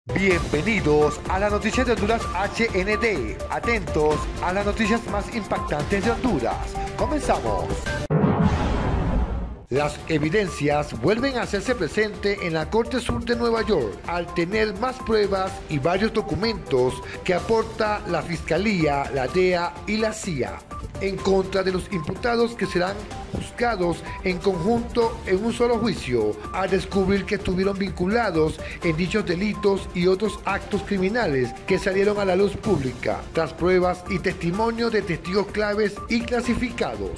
Bienvenidos a las noticias de Honduras HND. Atentos a las noticias más impactantes de Honduras. Comenzamos. Las evidencias vuelven a hacerse presente en la Corte Sur de Nueva York al tener más pruebas y varios documentos que aporta la Fiscalía, la DEA y la CIA en contra de los imputados que serán juzgados en conjunto en un solo juicio, al descubrir que estuvieron vinculados en dichos delitos y otros actos criminales que salieron a la luz pública, tras pruebas y testimonios de testigos claves y clasificados.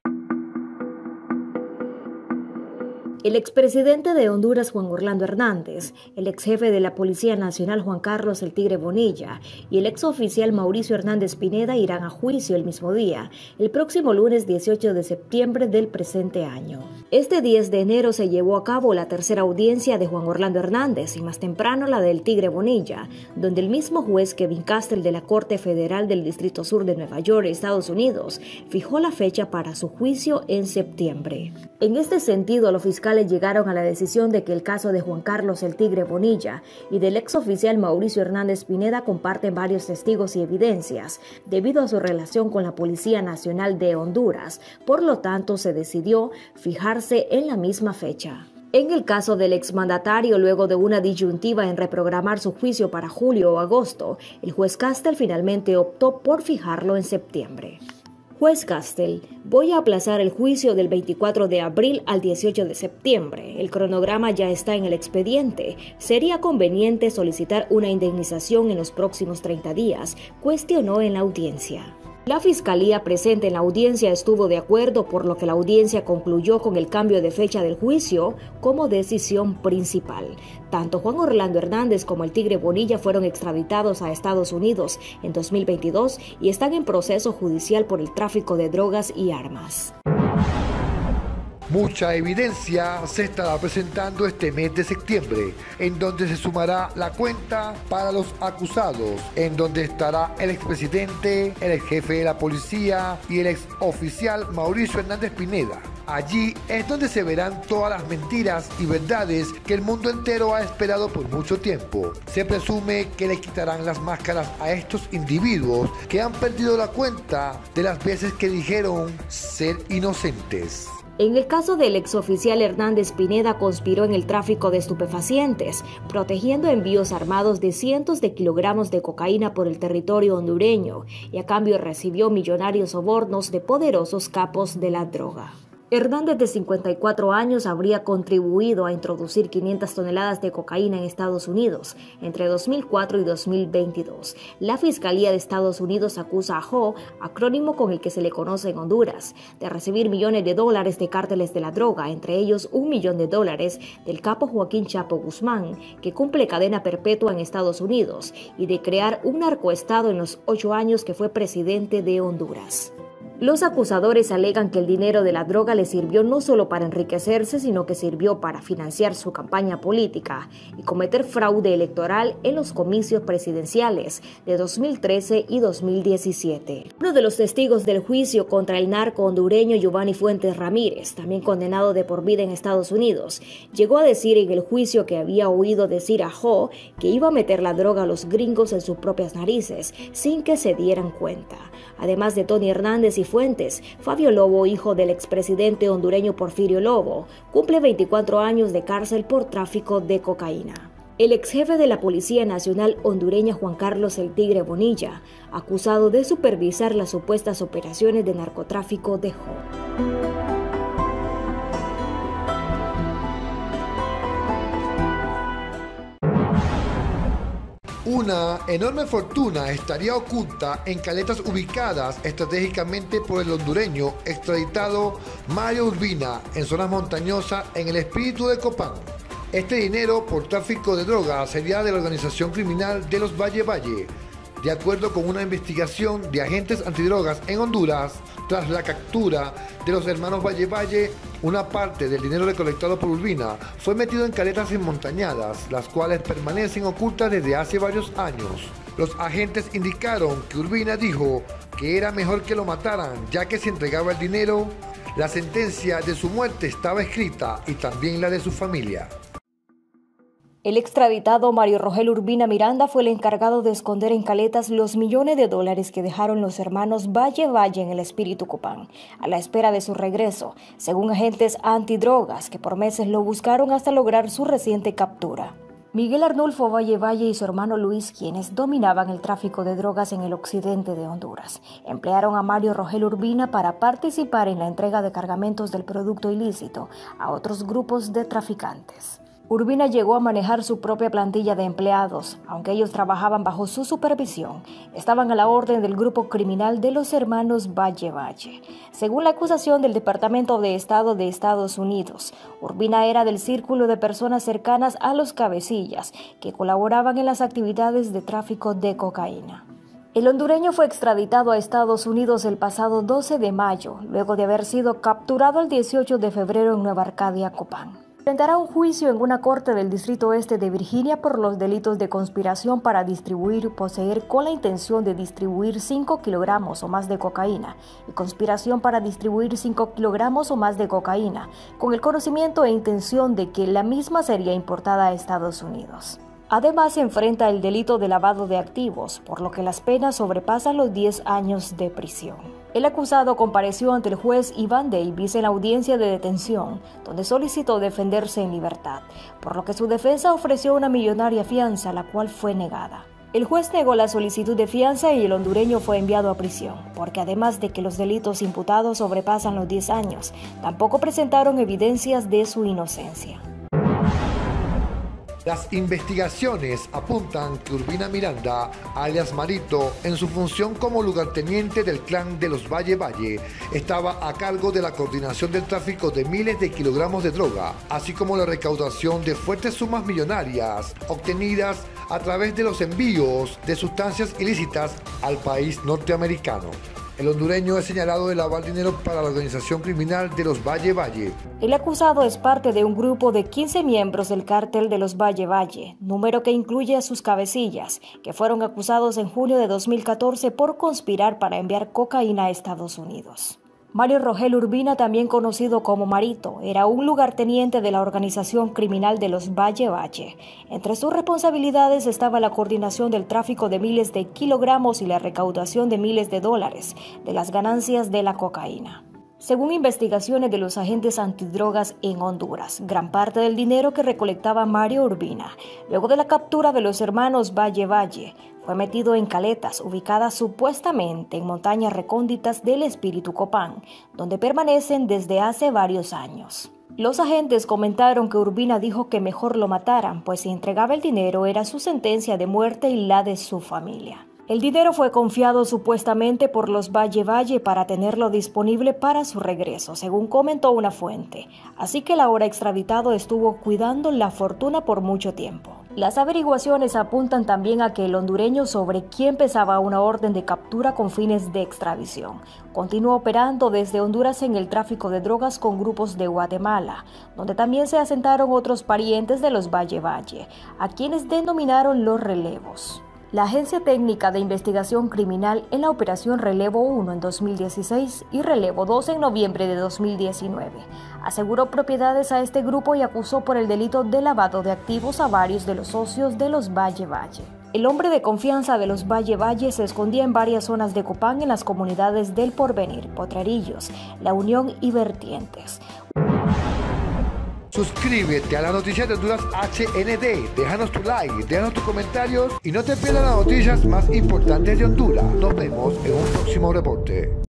El expresidente de Honduras, Juan Orlando Hernández, el exjefe de la Policía Nacional, Juan Carlos El Tigre Bonilla, y el exoficial Mauricio Hernández Pineda irán a juicio el mismo día, el próximo lunes 18 de septiembre del presente año. Este 10 de enero se llevó a cabo la tercera audiencia de Juan Orlando Hernández y más temprano la del Tigre Bonilla, donde el mismo juez Kevin Castell de la Corte Federal del Distrito Sur de Nueva York, Estados Unidos, fijó la fecha para su juicio en septiembre. En este sentido, los fiscales llegaron a la decisión de que el caso de Juan Carlos El Tigre Bonilla y del exoficial Mauricio Hernández Pineda comparten varios testigos y evidencias debido a su relación con la Policía Nacional de Honduras. Por lo tanto, se decidió fijarse en la misma fecha. En el caso del exmandatario, luego de una disyuntiva en reprogramar su juicio para julio o agosto, el juez Castell finalmente optó por fijarlo en septiembre. Juez Castell, voy a aplazar el juicio del 24 de abril al 18 de septiembre. El cronograma ya está en el expediente. ¿Sería conveniente solicitar una indemnización en los próximos 30 días? Cuestionó en la audiencia. La Fiscalía presente en la audiencia estuvo de acuerdo, por lo que la audiencia concluyó con el cambio de fecha del juicio como decisión principal. Tanto Juan Orlando Hernández como el Tigre Bonilla fueron extraditados a Estados Unidos en 2022 y están en proceso judicial por el tráfico de drogas y armas. Mucha evidencia se estará presentando este mes de septiembre, en donde se sumará la cuenta para los acusados, en donde estará el expresidente, el exjefe de la policía y el exoficial Mauricio Hernández Pineda. Allí es donde se verán todas las mentiras y verdades que el mundo entero ha esperado por mucho tiempo. Se presume que le quitarán las máscaras a estos individuos que han perdido la cuenta de las veces que dijeron ser inocentes. En el caso del exoficial Hernández Pineda, conspiró en el tráfico de estupefacientes, protegiendo envíos armados de cientos de kilogramos de cocaína por el territorio hondureño, y a cambio recibió millonarios sobornos de poderosos capos de la droga. Hernández, de 54 años, habría contribuido a introducir 500 toneladas de cocaína en Estados Unidos entre 2004 y 2022. La Fiscalía de Estados Unidos acusa a JO, acrónimo con el que se le conoce en Honduras, de recibir millones de dólares de cárteles de la droga, entre ellos $1 millón del capo Joaquín Chapo Guzmán, que cumple cadena perpetua en Estados Unidos, y de crear un narcoestado en los 8 años que fue presidente de Honduras. Los acusadores alegan que el dinero de la droga le sirvió no solo para enriquecerse, sino que sirvió para financiar su campaña política y cometer fraude electoral en los comicios presidenciales de 2013 y 2017. Uno de los testigos del juicio contra el narco hondureño Giovanni Fuentes Ramírez, también condenado de por vida en Estados Unidos, llegó a decir en el juicio que había oído decir a JO que iba a meter la droga a los gringos en sus propias narices sin que se dieran cuenta. Además de Tony Hernández y Fuentes, Fabio Lobo, hijo del expresidente hondureño Porfirio Lobo, cumple 24 años de cárcel por tráfico de cocaína. El exjefe de la Policía Nacional hondureña, Juan Carlos El Tigre Bonilla, acusado de supervisar las supuestas operaciones de narcotráfico de JO. Una enorme fortuna estaría oculta en caletas ubicadas estratégicamente por el hondureño extraditado Mario Urbina en zonas montañosas en el Espíritu de Copán. Este dinero por tráfico de drogas sería de la organización criminal de los Valle Valle. De acuerdo con una investigación de agentes antidrogas en Honduras, tras la captura de los hermanos Valle Valle, una parte del dinero recolectado por Urbina fue metido en caletas enmontañadas, las cuales permanecen ocultas desde hace varios años. Los agentes indicaron que Urbina dijo que era mejor que lo mataran, ya que si entregaba el dinero, la sentencia de su muerte estaba escrita y también la de su familia. El extraditado Mario Rogel Urbina Miranda fue el encargado de esconder en caletas los millones de dólares que dejaron los hermanos Valle en el Espíritu Copán, a la espera de su regreso, según agentes antidrogas que por meses lo buscaron hasta lograr su reciente captura. Miguel Arnulfo Valle y su hermano Luis, quienes dominaban el tráfico de drogas en el occidente de Honduras, emplearon a Mario Rogel Urbina para participar en la entrega de cargamentos del producto ilícito a otros grupos de traficantes. Urbina llegó a manejar su propia plantilla de empleados, aunque ellos trabajaban bajo su supervisión. Estaban a la orden del grupo criminal de los hermanos Valle. Según la acusación del Departamento de Estado de Estados Unidos, Urbina era del círculo de personas cercanas a los cabecillas que colaboraban en las actividades de tráfico de cocaína. El hondureño fue extraditado a Estados Unidos el pasado 12 de mayo, luego de haber sido capturado el 18 de febrero en Nueva Arcadia, Copán. Enfrentará un juicio en una corte del Distrito Oeste de Virginia por los delitos de conspiración para distribuir o poseer con la intención de distribuir 5 kilogramos o más de cocaína y conspiración para distribuir 5 kilogramos o más de cocaína con el conocimiento e intención de que la misma sería importada a Estados Unidos. Además, se enfrenta el delito de lavado de activos, por lo que las penas sobrepasan los 10 años de prisión. El acusado compareció ante el juez Iván Davis en la audiencia de detención, donde solicitó defenderse en libertad, por lo que su defensa ofreció una millonaria fianza, la cual fue negada. El juez negó la solicitud de fianza y el hondureño fue enviado a prisión, porque además de que los delitos imputados sobrepasan los 10 años, tampoco presentaron evidencias de su inocencia. Las investigaciones apuntan que Urbina Miranda, alias Marito, en su función como lugarteniente del clan de los Valle, estaba a cargo de la coordinación del tráfico de miles de kilogramos de droga, así como la recaudación de fuertes sumas millonarias obtenidas a través de los envíos de sustancias ilícitas al país norteamericano. El hondureño es señalado de lavar dinero para la organización criminal de los Valle. El acusado es parte de un grupo de 15 miembros del cártel de los Valle, número que incluye a sus cabecillas, que fueron acusados en junio de 2014 por conspirar para enviar cocaína a Estados Unidos. Mario Rogel Urbina, también conocido como Marito, era un lugarteniente de la organización criminal de los Valle. Entre sus responsabilidades estaba la coordinación del tráfico de miles de kilogramos y la recaudación de miles de dólares de las ganancias de la cocaína. Según investigaciones de los agentes antidrogas en Honduras, gran parte del dinero que recolectaba Mario Urbina, luego de la captura de los hermanos Valle, fue metido en caletas ubicadas supuestamente en montañas recónditas del Espíritu Copán, donde permanecen desde hace varios años. Los agentes comentaron que Urbina dijo que mejor lo mataran, pues si entregaba el dinero era su sentencia de muerte y la de su familia. El dinero fue confiado supuestamente por los Valle para tenerlo disponible para su regreso, según comentó una fuente. Así que el ahora extraditado estuvo cuidando la fortuna por mucho tiempo. Las averiguaciones apuntan también a que el hondureño, sobre quien pesaba una orden de captura con fines de extradición, continuó operando desde Honduras en el tráfico de drogas con grupos de Guatemala, donde también se asentaron otros parientes de los Valle, a quienes denominaron los relevos. La Agencia Técnica de Investigación Criminal en la Operación Relevo 1 en 2016 y Relevo 2 en noviembre de 2019 aseguró propiedades a este grupo y acusó por el delito de lavado de activos a varios de los socios de los Valle. El hombre de confianza de los Valle se escondía en varias zonas de Copán en las comunidades del Porvenir, Potrerillos, La Unión y Vertientes. Suscríbete a las noticias de Honduras HND, déjanos tu like, déjanos tus comentarios y no te pierdas las noticias más importantes de Honduras. Nos vemos en un próximo reporte.